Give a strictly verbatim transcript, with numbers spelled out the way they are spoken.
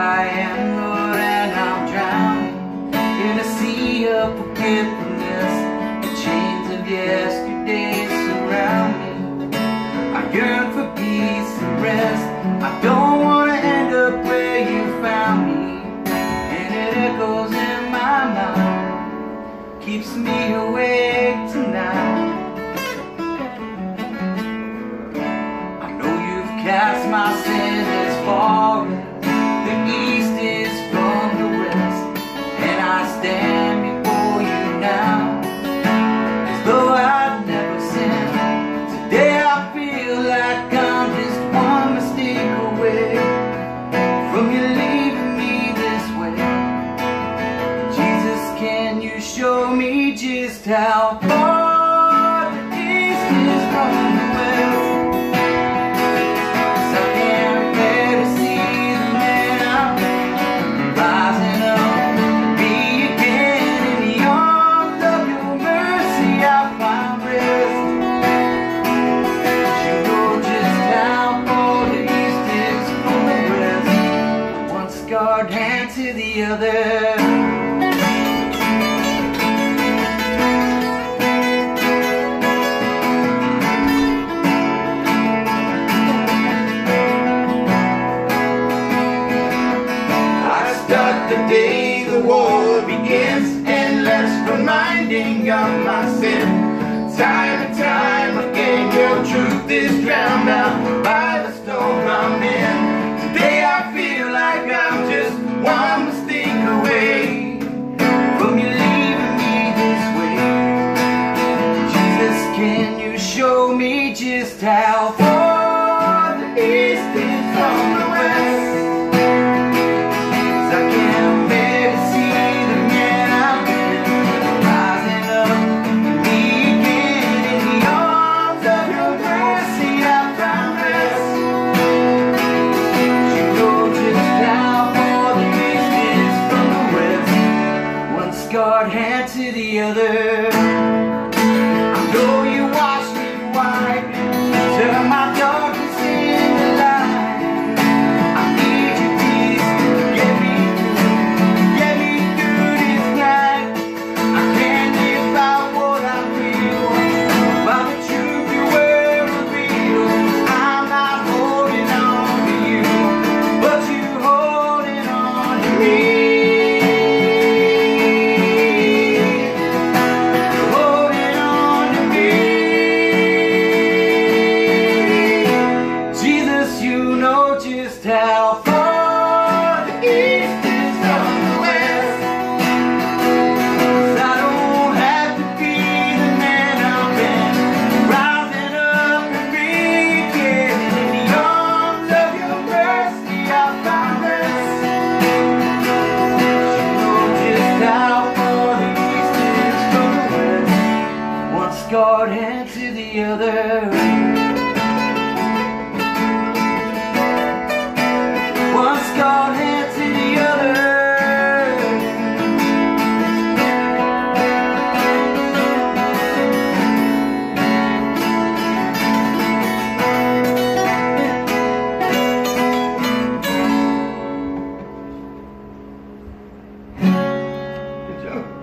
I am, Lord, and I'm drowning in a sea of forgiveness. The chains of yesterday surround me. I yearn for peace and rest. I don't want to end up where you found me, and it echoes in my mind, keeps me awake tonight. I know you've cast my sin as far as the east is from the west, and I stand before you now as though I've never sinned. Today I feel like I'm just one mistake away from you leaving me this way. Jesus, can you show me just how far the east is from the west? Hand to the other. I start the day the war begins, endless reminding of my sin. Time and time again, your truth is drowned out by the storm I'm in. Today I feel like I'm just one mistake away from you leaving me this way. Jesus, can you show me just how far the east is from the west? 'Cause I can barely see the man I've been rising up to me again. In the arms of your mercy I find rest. You know just how far the east is from the west. One scarred hand to the other. I know you wash me white, turn my darkness into light. I need your peace to get me through, get me through this night. I can't live by what I feel, by the truth your word reveals. I'm not holding on to you, but you holding on to me. Holding on to me. Jesus, you know just how far the east is from the west. 'Cause I don't have to be the man I've been, rising up and begin. In the arms of your mercy I find rest. You know just how far the east is from the west. One scarred hand to the other. One scarred hand to the other. Good job.